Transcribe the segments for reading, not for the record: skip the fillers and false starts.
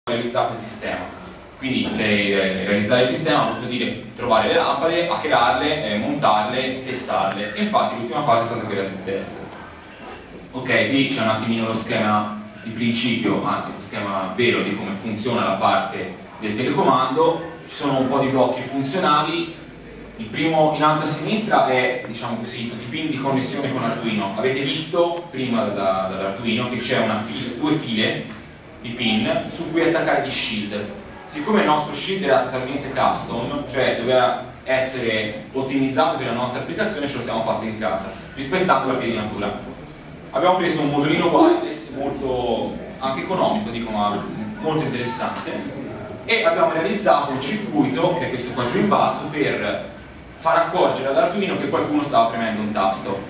realizzato il sistema. Quindi realizzare il sistema vuol dire trovare le lampade, hackerarle, montarle, testarle. E infatti l'ultima fase è stata quella del test. Ok, qui c'è un attimino lo schema di principio, anzi lo schema vero di come funziona la parte del telecomando. Ci sono un po' di blocchi funzionali. Il primo in alto a sinistra è, diciamo così, tutti i pin di connessione con Arduino. Avete visto prima dall'Arduino che c'è due file di pin su cui attaccare gli shield. Siccome il nostro shield era totalmente custom, cioè doveva essere ottimizzato per la nostra applicazione, ce lo siamo fatto in casa, rispettando la pedinatura. Abbiamo preso un modulino wireless molto anche economico, dico, ma molto interessante, e abbiamo realizzato un circuito, che è questo qua giù in basso, per far accorgere ad Arduino che qualcuno stava premendo un tasto.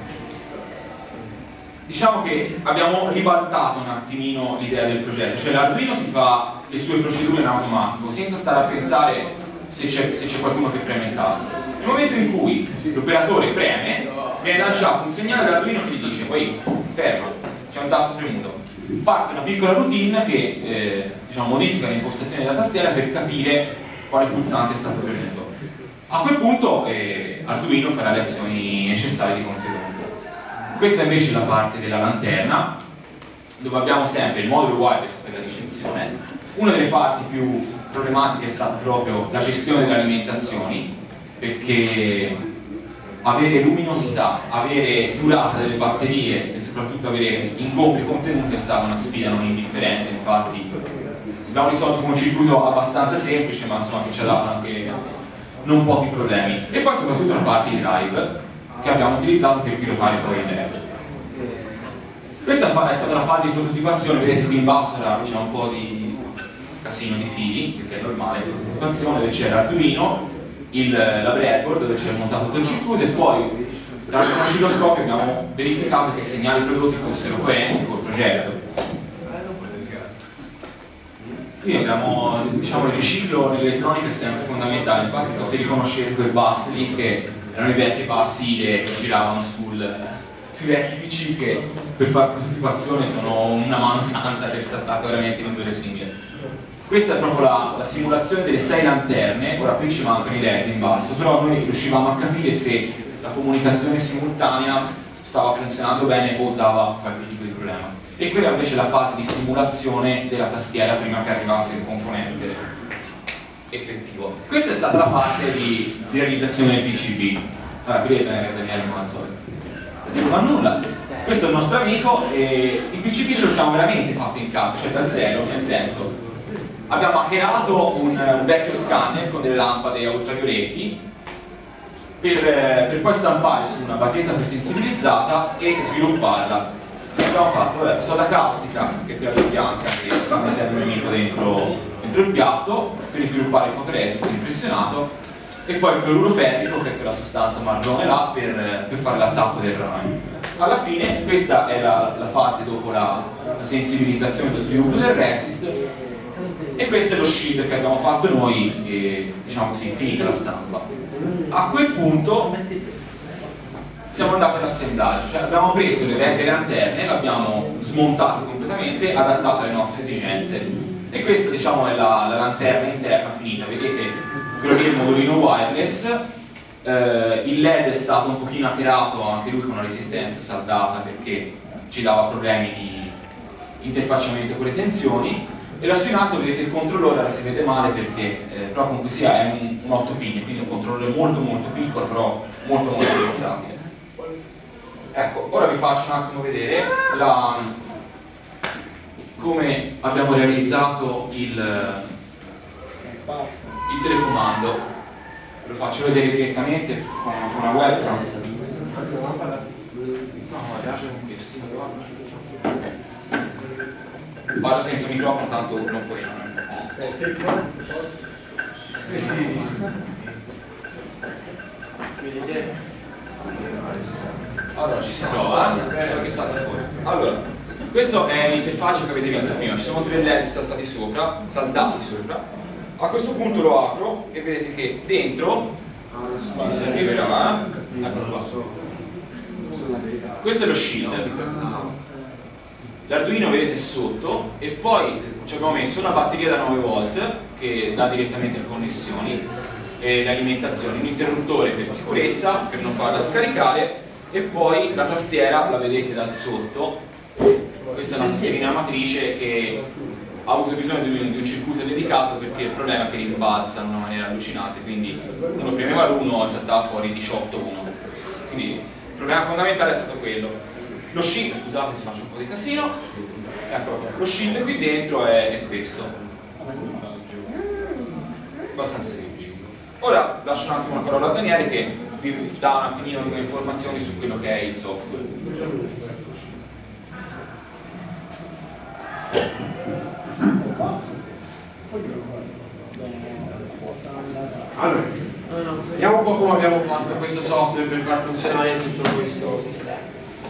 Diciamo che abbiamo ribaltato un attimino l'idea del progetto, cioè l'Arduino si fa le sue procedure in automatico, senza stare a pensare se c'è qualcuno che preme il tasto. Nel momento in cui l'operatore preme, viene lanciato un segnale dall'Arduino che gli dice: poi ferma, c'è un tasto premuto. Parte una piccola routine che diciamo, modifica le impostazioni della tastiera per capire quale pulsante è stato premuto. A quel punto Arduino farà le azioni necessarie di conseguenza. Questa invece è la parte della lanterna, dove abbiamo sempre il modulo wireless per la ricezione. Una delle parti più problematiche è stata proprio la gestione delle alimentazioni, perché avere luminosità, avere durata delle batterie e soprattutto avere ingombri contenuti è stata una sfida non indifferente. Infatti abbiamo risolto con un circuito abbastanza semplice, ma insomma che ci ha dato anche non pochi problemi. E poi soprattutto una parte di drive che abbiamo utilizzato per pilotare poi il LED. Questa è stata la fase di prototipazione. Vedete qui in basso c'è un po' di casino di fili, perché è normale la prototipazione, dove c'era Arduino, la breadboard dove c'era montato tutto il circuito, e poi dal oscilloscopio abbiamo verificato che i segnali prodotti fossero coerenti col progetto. Qui abbiamo, diciamo, il riciclo nell'elettronica è sempre fondamentale. Infatti non so se riconoscete quei bus lì, che erano i vecchi bus IDE che giravano sui vecchi PC, che per fare prototipazione sono una mano santa, che si attacca veramente inverosimile. Questa è proprio la simulazione delle 6 lanterne. Ora qui ci mancano i LED in basso, però noi riuscivamo a capire se la comunicazione simultanea stava funzionando bene o dava qualche tipo di problema. E quella è invece la fase di simulazione della tastiera prima che arrivasse il componente effettivo. Questa è stata la parte di realizzazione del PCB. Allora, qui Daniele come al solito non fa nulla. Questo è il nostro amico, e il PCB ce lo siamo veramente fatto in casa, cioè da zero, nel senso abbiamo hackerato un vecchio scanner con delle lampade a ultravioletti per poi stampare su una basetta presensibilizzata e svilupparla. Abbiamo fatto soda caustica, che è quella bianca che sta mettendo il nemico dentro il piatto, per sviluppare il fotoresist impressionato, e poi il cloruro ferrico, che è quella sostanza marrone là, per fare l'attacco del rame. Alla fine questa è la fase dopo la sensibilizzazione e lo sviluppo del resist, e questo è lo shield che abbiamo fatto noi, e, diciamo così, finita la stampa. A quel punto siamo andati all'assemblaggio, cioè abbiamo preso le vecchie lanterne, le abbiamo smontate completamente, adattate alle nostre esigenze, e questa, diciamo, è la lanterna interna finita. Vedete quello lì è il modulino wireless. Il LED è stato un pochino hackerato anche lui con una resistenza saldata, perché ci dava problemi di interfacciamento con le tensioni. E lassù in alto vedete il controllore, ora si vede male perché però comunque sia è un 8 pin, quindi un controllore molto molto piccolo, però molto molto utilizzabile. Ecco, ora vi faccio un attimo vedere come abbiamo realizzato il telecomando. Lo faccio vedere direttamente con una webcam. Vado senza microfono, tanto non puoi. Allora ci si prova, so che salta fuori. Allora, questa è l'interfaccia che avete visto prima, ci sono 3 LED saldati sopra. A questo punto lo apro e vedete che dentro ci si arriverà. Eccolo qua. Questo è lo shield. L'Arduino vedete sotto, e poi ci abbiamo messo una batteria da 9 volt che dà direttamente le connessioni e l'alimentazione, un interruttore per sicurezza, per non farla scaricare, e poi la tastiera la vedete dal sotto. Questa è una tastierina matrice che ha avuto bisogno di un circuito dedicato perché il problema è che rimbalza in una maniera allucinante, quindi uno premeva l'1 e saltava fuori 18-1, quindi il problema fondamentale è stato quello. Lo shield, scusate se faccio un po' di casino, ecco, lo shield qui dentro è questo, abbastanza semplice. Ora lascio un attimo la parola a Daniele che vi dà un attimino di informazioni su quello che è il software. Allora, vediamo un po' come abbiamo fatto questo software per far funzionare tutto questo sistema.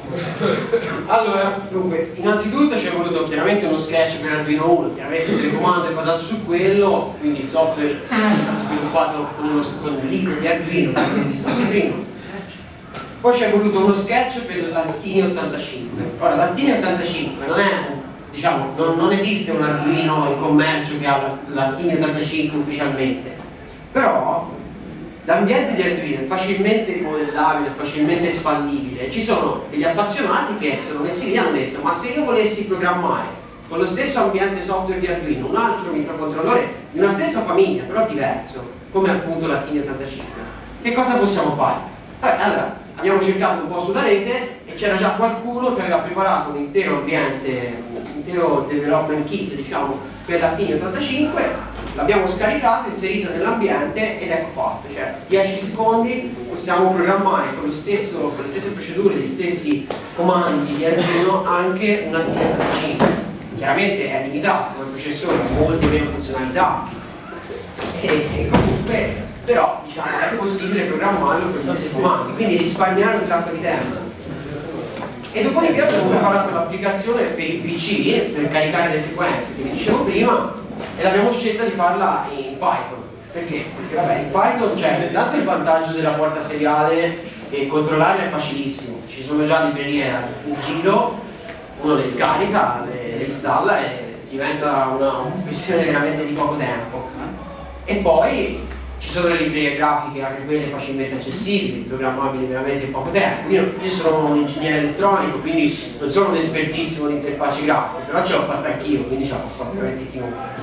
Allora, dunque, innanzitutto ci è voluto chiaramente uno sketch per Arduino 1, chiaramente il telecomando è basato su quello, quindi il software è stato sviluppato con il lead di Arduino, come abbiamo visto anche prima. Poi ci è voluto uno sketch per l'Altini 85. Ora, l'Altini 85 non è, diciamo, non esiste un Arduino in commercio che ha l'Altini 85 ufficialmente, però l'ambiente di Arduino è facilmente modellabile, facilmente espandibile. Ci sono degli appassionati che si sono messi lì e hanno detto: ma se io volessi programmare con lo stesso ambiente software di Arduino un altro microcontrollore di una stessa famiglia, però diverso, come appunto l'Altini 85, che cosa possiamo fare? Allora, abbiamo cercato un po' sulla rete e c'era già qualcuno che aveva preparato un intero ambiente, un intero development kit, diciamo, per l'Altini 85. L'abbiamo scaricato, inserito nell'ambiente ed ecco fatto, cioè 10 secondi possiamo programmare con le stesse procedure, gli stessi comandi di Arduino anche un Altini 85. Chiaramente è limitato come processore, ha molte meno funzionalità e comunque, però diciamo è possibile programmarlo con gli stessi comandi, quindi risparmiare un sacco di tempo. E dopodiché abbiamo preparato l'applicazione per il PC per caricare le sequenze che vi dicevo prima, e l'abbiamo scelta di farla in Python. Perché? Perché vabbè, in Python c'è intanto il vantaggio della porta seriale e controllarla è facilissimo, ci sono già librerie in giro, uno le scarica, le installa e diventa una questione veramente di poco tempo. E poi ci sono le librerie grafiche, anche quelle facilmente accessibili, programmabili veramente in poco tempo. Io sono un ingegnere elettronico, quindi non sono un espertissimo di interfacce grafiche, però ce l'ho fatta anch'io, quindi ce l'ho fatto veramente chiunque.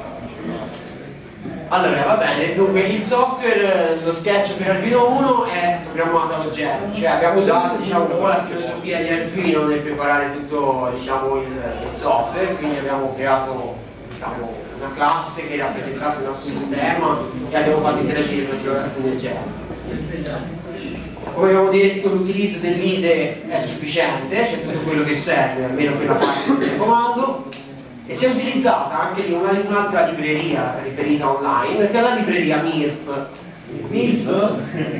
Allora, va bene, dunque il software, lo sketch per Arduino 1 è programmato a oggetto, cioè abbiamo usato, diciamo, un po' la filosofia di Arduino nel preparare tutto, diciamo, il software, quindi abbiamo creato, diciamo, una classe che rappresentasse il nostro sistema e abbiamo fatto interagire con alcuni oggetti. Come abbiamo detto, l'utilizzo dell'IDE è sufficiente, c'è tutto quello che serve, almeno per la parte del telecomando. E si è utilizzata anche lì un'altra libreria riferita online, che è la libreria MIRF. MIRF?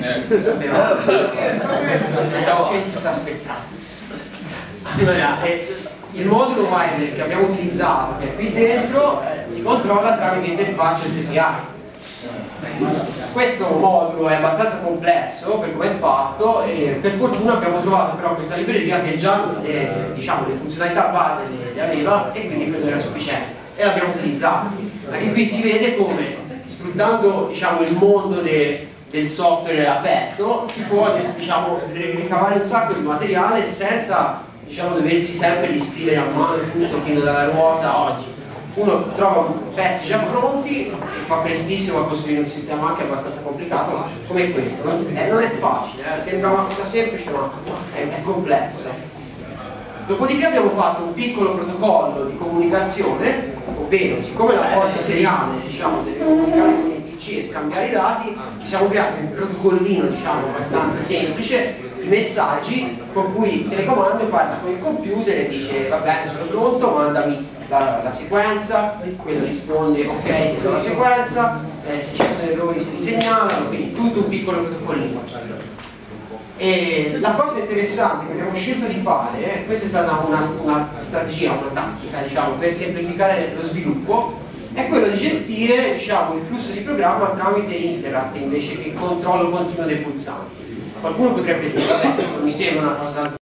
Che si sta aspettando? Allora, il modulo wireless che abbiamo utilizzato, che è qui dentro, si controlla tramite interfacce SPI. Questo modulo è abbastanza complesso per come è fatto e per fortuna abbiamo trovato però questa libreria che già diciamo, le funzionalità base le aveva e quindi quello era sufficiente e l'abbiamo utilizzato. Anche qui si vede come sfruttando, diciamo, il mondo del software aperto si può, diciamo, ricavare un sacco di materiale senza, diciamo, doversi sempre riscrivere a mano tutto fino dalla ruota oggi. Uno trova pezzi già pronti e fa prestissimo a costruire un sistema anche abbastanza complicato come questo. Non è facile, sembra una cosa semplice ma è complessa. Dopodiché abbiamo fatto un piccolo protocollo di comunicazione, ovvero siccome la porta seriale, diciamo, deve comunicare con il PC e scambiare i dati, ci siamo creati un protocollino, diciamo, abbastanza semplice, i messaggi con cui il telecomando parla con il computer e dice: va bene, sono pronto, mandami la sequenza, quello risponde ok, vedo la sequenza, se ci sono errori si segnalano, quindi tutto un piccolo protocollino. E la cosa interessante che abbiamo scelto di fare, questa è stata una strategia, una tattica, diciamo, per semplificare lo sviluppo, è quello di gestire, diciamo, il flusso di programma tramite interrupt invece che controllo continuo dei pulsanti. Qualcuno potrebbe dire: vabbè, non mi sembra una cosa tanto